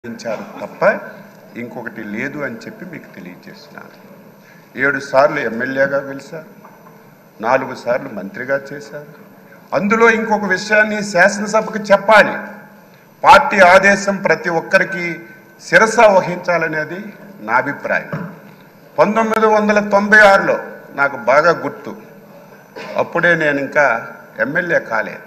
ఇచ్చారు తప్ప ఇంకొకటి లేదు అని చెప్పి మీకు తెలియజేస్తున్నాను. 7 సార్లు ఎమ్మెల్యేగా గెలిచారు, 4 సార్లు మంత్రిగా చేశారు. అందులో ఇంకొక విషయాన్ని శాసనసభకు చెప్పాలి. పార్టీ ఆదేశం ప్రతి ఒక్కరికి శిరస వహించాలనేది నా అభిప్రాయం. 1996లో నాకు బాగా గుర్తు, అప్పుడే నేను ఇంకా ఎమ్మెల్యే కాలేదు.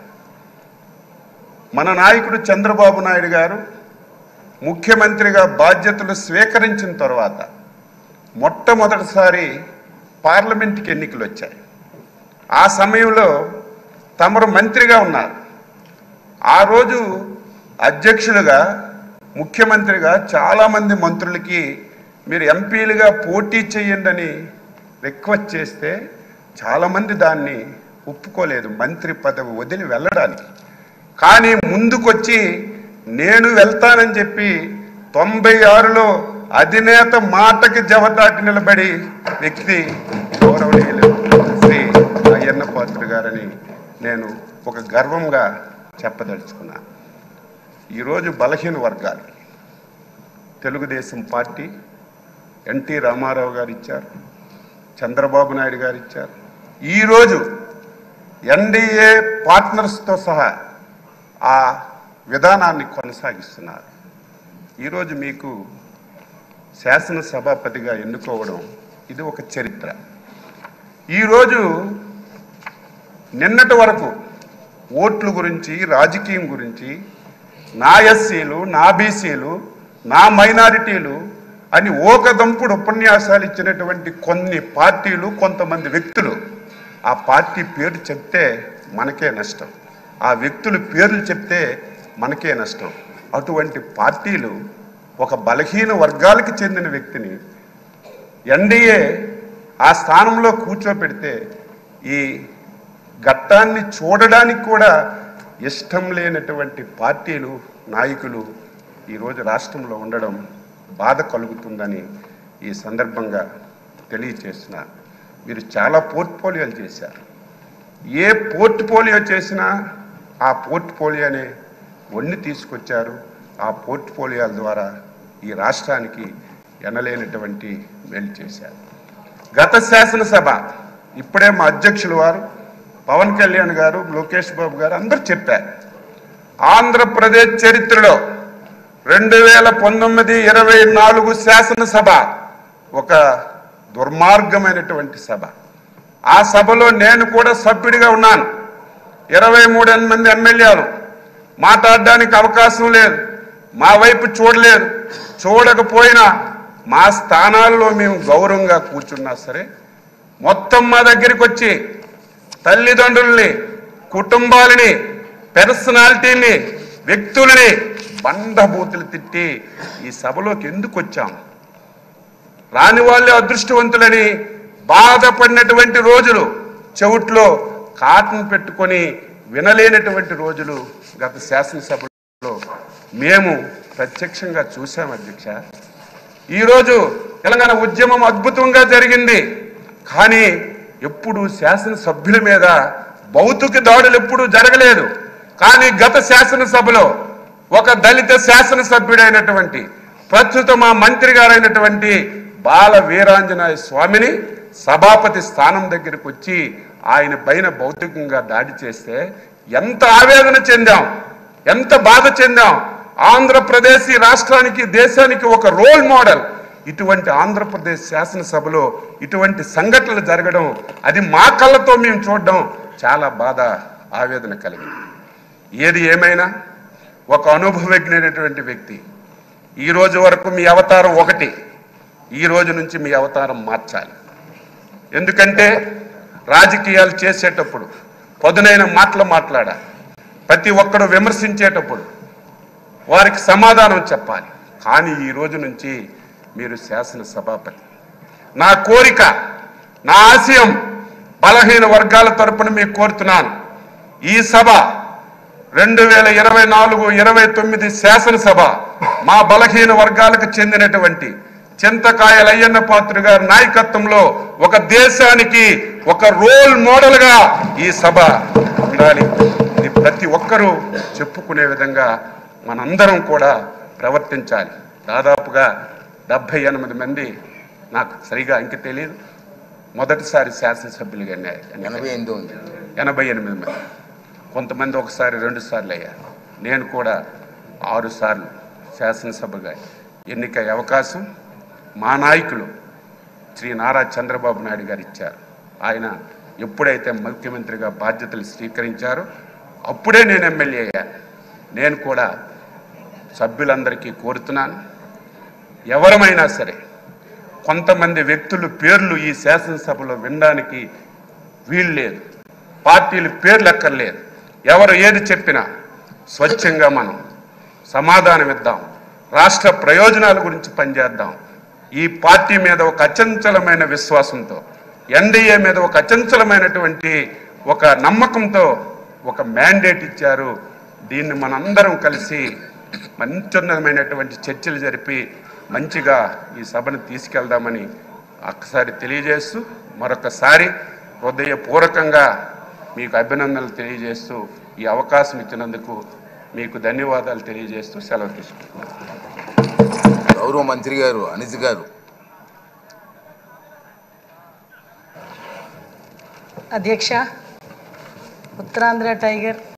మన నాయకుడు చంద్రబాబు నాయుడు గారు ముఖ్యమంత్రిగా బాధ్యతలు స్వీకరించిన తర్వాత మొట్టమొదటిసారి పార్లమెంట్కి ఎన్నికలు వచ్చాయి. ఆ సమయంలో తమరు మంత్రిగా ఉన్నారు. ఆ రోజు అధ్యక్షులుగా ముఖ్యమంత్రిగా చాలామంది మంత్రులకి మీరు ఎంపీలుగా పోటీ చేయండి అని రిక్వెస్ట్ చేస్తే చాలామంది దాన్ని ఒప్పుకోలేదు, మంత్రి పదవి వదిలి వెళ్ళడానికి. కానీ ముందుకొచ్చి నేను వెళ్తానని చెప్పి 96లో అధినేత మాటకి జవదాటి నిలబడి వ్యక్తి గౌరవనీయులు శ్రీ అయ్యన్న పాత్ర గారని నేను ఒక గర్వంగా చెప్పదలుచుకున్నాను. ఈరోజు బలహీన వర్గాలకి తెలుగుదేశం పార్టీ ఎన్టీ రామారావు గారు ఇచ్చారు, చంద్రబాబు నాయుడు గారు ఇచ్చారు. ఈరోజు ఎన్డీఏ పార్ట్నర్స్తో సహా ఆ విధానాన్ని కొనసాగిస్తున్నారు. ఈరోజు మీకు శాసనసభాపతిగా ఎన్నుకోవడం ఇది ఒక చరిత్ర. ఈరోజు నిన్నటి వరకు ఓట్ల గురించి, రాజకీయం గురించి, నా ఎస్సీలు, నా బీసీలు, నా మైనారిటీలు అని ఓకదంపుడు ఉపన్యాసాలు ఇచ్చినటువంటి కొన్ని పార్టీలు, కొంతమంది వ్యక్తులు, ఆ పార్టీ పేరు చెప్తే మనకే నష్టం, ఆ వ్యక్తుల పేర్లు చెప్తే మనకే నష్టం. అటువంటి పార్టీలు ఒక బలహీన వర్గాలకు చెందిన వ్యక్తిని ఎన్డీఏ ఆ స్థానంలో కూర్చోపెడితే ఈ ఘట్టాన్ని చూడడానికి కూడా ఇష్టం లేనటువంటి పార్టీలు, నాయకులు ఈరోజు రాష్ట్రంలో ఉండడం బాధ కలుగుతుందని ఈ సందర్భంగా తెలియచేస్తున్నా. మీరు చాలా పోర్ట్ఫోలియోలు చేశారు. ఏ పోర్ట్ఫోలియో చేసినా ఆ పోర్ట్ఫోలియోనే వన్ని తీసుకొచ్చారు. ఆ పోర్ట్ఫోలియోల ద్వారా ఈ రాష్ట్రానికి ఎనలేనటువంటి మేలు చేశారు. గత శాసనసభ ఇప్పుడే మా అధ్యక్షులు వారు పవన్ కళ్యాణ్ గారు, లోకేష్ బాబు గారు అందరూ చెప్పారు. ఆంధ్రప్రదేశ్ చరిత్రలో 2019-24 శాసనసభ ఒక దుర్మార్గమైనటువంటి సభ. ఆ సభలో నేను కూడా సభ్యుడిగా ఉన్నాను. 23 మంది ఎమ్మెల్యేలు మాట్లాడడానికి అవకాశం లేదు, మా వైపు చూడలేదు. చూడకపోయినా మా స్థానాల్లో మేము గౌరవంగా కూర్చున్నా సరే మొత్తం మా దగ్గరికి వచ్చి తల్లిదండ్రుల్ని, కుటుంబాలని, పర్సనాలిటీని, వ్యక్తులని బండబూతులు తిట్టి ఈ సభలోకి ఎందుకు వచ్చాం, రాని వాళ్ళే అదృష్టవంతులని బాధపడినటువంటి రోజులు, చెవుట్లో కాటన్ పెట్టుకొని వినలేనటువంటి రోజులు గత శాసనసభలో మేము ప్రత్యక్షంగా చూసాం అధ్యక్ష. ఈరోజు తెలంగాణ ఉద్యమం అద్భుతంగా జరిగింది, కానీ ఎప్పుడు శాసనసభ్యుల మీద భౌతిక దాడులు ఎప్పుడూ జరగలేదు. కానీ గత శాసనసభలో ఒక దళిత శాసనసభ్యుడైనటువంటి ప్రస్తుత మా మంత్రి గారైనటువంటి బాల వీరాంజనేయ స్వామిని సభాపతి స్థానం దగ్గరికి వచ్చి ఆయన పైన భౌతికంగా దాడి చేస్తే ఎంత ఆవేదన చెందాం, ఎంత బాధ చెందాం. ఆంధ్రప్రదేశ్ ఈ రాష్ట్రానికి, దేశానికి ఒక రోల్ మోడల్. ఇటువంటి ఆంధ్రప్రదేశ్ శాసనసభలో ఇటువంటి సంఘటనలు జరగడం, అది మా కళ్ళతో మేము చూడడం చాలా బాధ, ఆవేదన కలిగింది. ఏది ఏమైనా ఒక అనుభవజ్ఞైనటువంటి వ్యక్తి, ఈ రోజు వరకు మీ అవతారం ఒకటి, ఈ రోజు నుంచి మీ అవతారం మార్చాలి. ఎందుకంటే రాజకీయాలు చేసేటప్పుడు పదునైన మాటలు మాట్లాడాలి. ప్రతి ఒక్కడు విమర్శించేటప్పుడు వారికి సమాధానం చెప్పాలి. కానీ ఈ రోజు నుంచి మీరు శాసనసభాపతి. నా కోరిక, నా ఆశయం బలహీన వర్గాల తరపున మీకు కోరుతున్నాను. ఈ సభ 2024-29 శాసనసభ మా బలహీన వర్గాలకు చెందినటువంటి చింతకాయల అయ్యన్న పాత్ర గారి నాయకత్వంలో ఒక దేశానికి ఒక రోల్ మోడల్గా ఈ సభ ఉండాలి. ఇది ప్రతి ఒక్కరూ చెప్పుకునే విధంగా మనందరం కూడా ప్రవర్తించాలి. దాదాపుగా 78 మంది, నాకు సరిగా ఇంక తెలియదు, మొదటిసారి శాసనసభ్యులుగా 88 మంది. కొంతమంది ఒకసారి 2 సార్లు అయ్యారు. నేను కూడా 6 సార్లు శాసనసభగా ఎన్నికయ్యే అవకాశం మా నాయకులు శ్రీ నారా చంద్రబాబు నాయుడు గారు ఇచ్చారు. ఆయన ఎప్పుడైతే ముఖ్యమంత్రిగా బాధ్యతలు స్వీకరించారో అప్పుడే నేను ఎమ్మెల్యే అయ్యాను. నేను కూడా సభ్యులందరికీ కోరుతున్నాను, ఎవరమైనా సరే కొంతమంది వ్యక్తులు పేర్లు ఈ శాసనసభలో వినడానికి వీలు లేదు. పార్టీల పేర్లు అక్కర్లేదు. ఎవరు ఏది చెప్పినా స్వచ్ఛంగా మనం సమాధానం ఇద్దాం. రాష్ట్ర ప్రయోజనాల గురించి పనిచేద్దాం. ఈ పార్టీ మీద ఒక అచంచలమైన విశ్వాసంతో, ఎన్డీఏ మీద ఒక అచంచలమైనటువంటి ఒక నమ్మకంతో ఒక మ్యాండేట్ ఇచ్చారు. దీన్ని మనందరం కలిసి మంచిమైనటువంటి చర్చలు జరిపి మంచిగా ఈ సభను తీసుకెళ్దామని ఒక్కసారి తెలియజేస్తూ, మరొకసారి హృదయపూర్వకంగా మీకు అభినందనలు తెలియజేస్తూ, ఈ అవకాశం ఇచ్చినందుకు మీకు ధన్యవాదాలు తెలియజేస్తూ సెలవు తీసుకుంటున్నాను. గౌరవ మంత్రి గారు అనిత్ గారు. అధ్యక్ష, ఉత్తరాంధ్ర టైగర్